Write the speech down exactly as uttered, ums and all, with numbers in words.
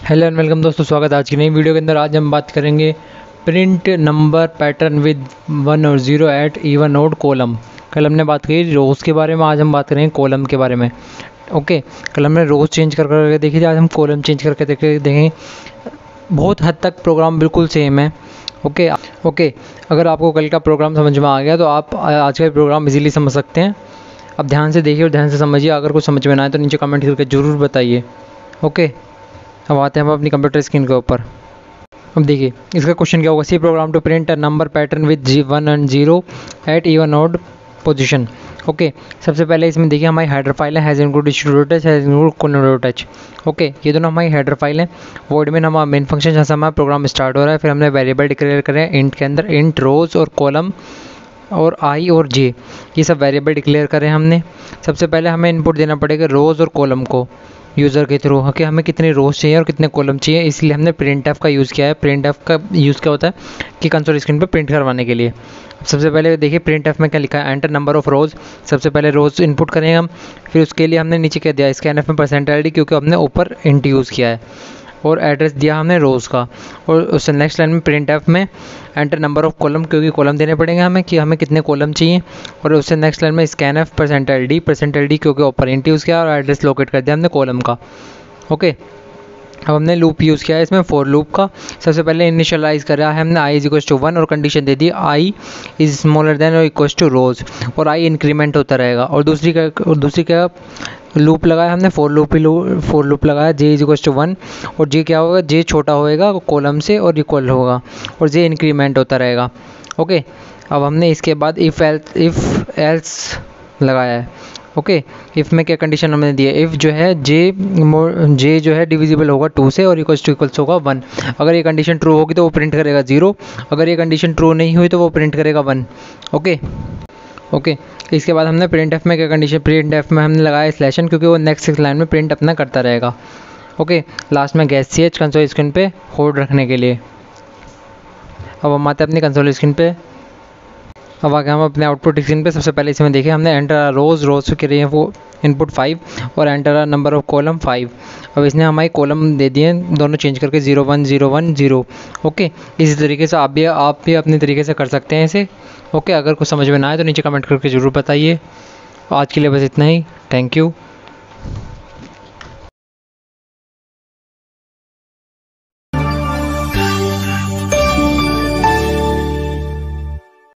Hello and welcome दोस्तों, स्वागत है आज की नई वीडियो के अंदर। आज हम बात करेंगे print number pattern with one और zero at even odd column. कल हमने बात की रोज़ के बारे में, आज हम बात करेंगे कॉलम के बारे में। ओके, कल हमने रोज़ चेंज कर करके देखी थी, आज हम कॉलम चेंज करके देखे देखेंगे। बहुत हद तक प्रोग्राम बिल्कुल सेम है। ओके ओके अगर आपको कल का प्रोग्राम समझ में आ गया तो आप आज का प्रोग्राम इजीली समझ सकते हैं। अब ध्यान से देखिए और ध्यान से समझिए। अगर कुछ समझ में ना आए तो नीचे कमेंट करके ज़रूर बताइए। ओके, अब आते हैं हम अपनी कंप्यूटर स्क्रीन के ऊपर। अब देखिए इसका क्वेश्चन क्या होगा। C program to print a number pattern with जी one and zero at even odd position. Okay, सबसे पहले इसमें देखिए हमारी हेडर फाइल है, hash include studio touch, hash include colon touch. Okay, ये दोनों हमारी हेडर फाइल है। वर्ड में हमारा मेन फंक्शन जहाँ से हमारा प्रोग्राम स्टार्ट हो रहा है, फिर हमने वेरिएबल डिक्लेयर करें इंट के अंदर, इंट रोज और कॉलम और आई और जे, ये सब वेरिएबल डिक्लेयर करें हमने। सबसे पहले हमें इनपुट देना पड़ेगा रोज़ और कॉलम को यूज़र के थ्रू, कि हमें कितने रोज़ चाहिए और कितने कॉलम चाहिए। इसलिए हमने प्रिंट एफ का यूज़ किया है। प्रिंट एफ का यूज़ क्या होता है कि कंसोल स्क्रीन पे प्रिंट करवाने के लिए। सबसे पहले देखिए प्रिंट एफ में क्या लिखा है, एंटर नंबर ऑफ़ रोज़। सबसे पहले रोज़ इनपुट करेंगे हम, फिर उसके लिए हमने नीचे क्या दिया, स्कैन एफ में परसेंट एल डी, क्योंकि हमने ऊपर इंट यूज़ किया है, और एड्रेस दिया हमने रोज़ का। और उससे नेक्स्ट लाइन में प्रिंट एफ में एंटर नंबर ऑफ़ कॉलम, क्योंकि कॉलम देने पड़ेंगे हमें कि हमें कितने कॉलम चाहिए। और उससे नेक्स्ट लाइन में scan F percent L D, percent L D क्योंकि ऊपर इंट यूज़ किया और एड्रेस लोकेट कर दिया हमने कॉलम का। ओके, अब हमने लूप यूज़ किया है इसमें, फॉर लूप का। सबसे पहले इनिशियलाइज़ करा है हमने I is equal to one, और कंडीशन दे दी आई इज स्मॉलर देन और इक्वल टू रोज़, और आई इंक्रीमेंट होता रहेगा। और दूसरी क्या और दूसरी क्या लूप लगाया हमने, फोर लूप ही लूप फोर लूप लगाया, J is equal to one, और जे क्या होगा, जे छोटा होएगा कॉलम से और इक्वल होगा, और जे इंक्रीमेंट होता रहेगा। ओके, अब हमने इसके बाद इफ़ एल्स इफ़ एल्स लगाया है। ओके, इफ़ में क्या कंडीशन हमने दी है, इफ़ जो है जे जे जो है डिविजिबल होगा टू से और इक्वल्स टू इक्वल्स होगा वन। अगर ये कंडीशन ट्रू होगी तो वो प्रिंट करेगा ज़ीरो, अगर ये कंडीशन ट्रू नहीं हुई तो वो प्रिंट करेगा वन। ओके ओके इसके बाद हमने प्रिंट एफ में क्या कंडीशन, प्रिंट एफ में हमने लगाया स्लैशन, क्योंकि वो नेक्स्ट लाइन में प्रिंट अपना करता रहेगा। ओके, लास्ट में गैस सी एच कंसोल स्क्रीन पे होल्ड रखने के लिए। अब हम आते हैं अपनी कंसोल स्क्रीन पे। अब आगे हम अपने आउटपुट स्क्रीन पे सबसे पहले इसमें देखें हमने एंटर रोज़ रोज़ के लिए वो इनपुट फाइव और enter number of column five. अब इसने हमारी कॉलम दे दिए दोनों चेंज करके zero one zero one zero. Okay, इसी तरीके से आप भी आप भी अपने तरीके से कर सकते हैं इसे। ओके, अगर कुछ समझ में ना आए तो नीचे कमेंट करके ज़रूर बताइए। आज के लिए बस इतना ही। Thank you.